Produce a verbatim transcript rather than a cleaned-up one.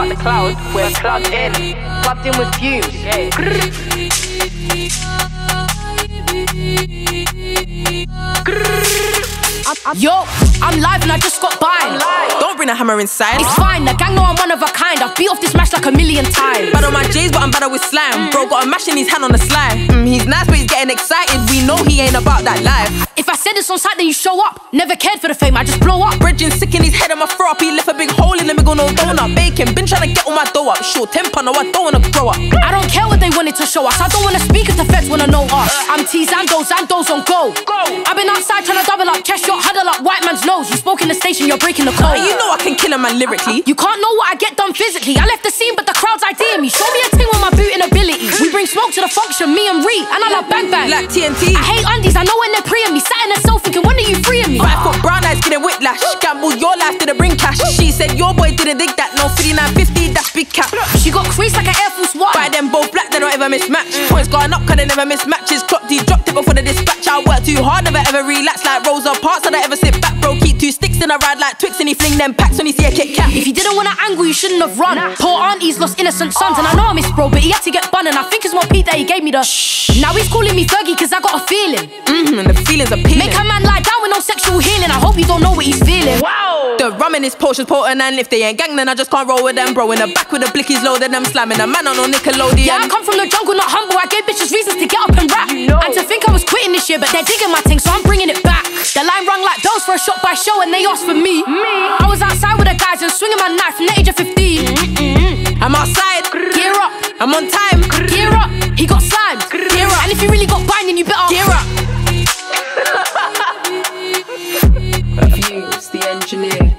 about the cloud, we're plugged in. Plugged in with fumes. Yeah. Yo, I'm live and I just got by. Don't bring the hammer inside. It's fine, the gang know I'm one of a kind. I've beat off this match like a million times. Bad on my J's, but I'm better with slime. Bro got a mash in his hand on the slime. Mm, he's nice, but he's getting excited. We know he ain't about that life. If I said this on site, then you show up. Never cared for the fame, I just blow up. Bridging sick in his head, I'ma throw up. He left a big hole in the middle, no donut. Bacon, been trying to get all my dough up. Short temper, no, I don't wanna grow up. I don't care what they wanted to show us. I don't wanna speak if the feds wanna know us. I'm T Zandos, Zandos on go. I've been outside trying to double up, chest shot, huddle up, white man's nose. You spoke in the station, you're breaking the code. And you know I can kill a man lyrically. You can't know what I get done physically. I left the scene, but the crowd's idea me. Show me a thing with my booting ability. We bring smoke to the function, me and Ree, and I love bang bang. Like T N T. I hate undies, I know when they're pre-ing me. Sat in a cell thinking, when are you freeing me? Five foot brown eyes getting whiplash. Gamble your life, didn't bring cash. She said your boy didn't dig that. No fifty-nine fifty, that's big cap. She got creased like an Air Force One. By them both black, they don't ever mismatch. Points going up, cause they never miss matches. Clock D dropped it before the dispatch. I work too hard, never ever relax. Like Rosa Parks, I don't ever sit back, bro. Keep two sticks in a ride like Twix, and he fling them packs when he see a Kit Kat. If you didn't want to angle, you shouldn't have run. Poor aunties lost innocent sons, and I know I miss bro, but he had to get bun, and I think it's more Pete that he gave me the shh. Now he's calling me Fergie cause I got a feeling. Mm-hmm, and the feelings are peeling. Make a man lie down with no sexual healing. I hope you don't know what he's feeling. Wow. The rum in his potions potent, and if they ain't gang, then I just can't roll with them. Bro, in the back with the blickies loaded, them slamming a man on no Nickelodeon. Yeah, I come from the jungle, not humble. I gave bitches reasons to get up and rap. You know. And to think I was quitting this year, but they're digging my thing, so I'm bringing it back. The line rung like bells for a shot by show, and they asked for me. me. I was outside with the guys and swinging my knife from the age of fifteen. Mm-mm. I'm outside. Gear up. I'm on time. Gear up. He got slimed. Gear up. And if you really got binding, you better gear up. Fumes, the engineer.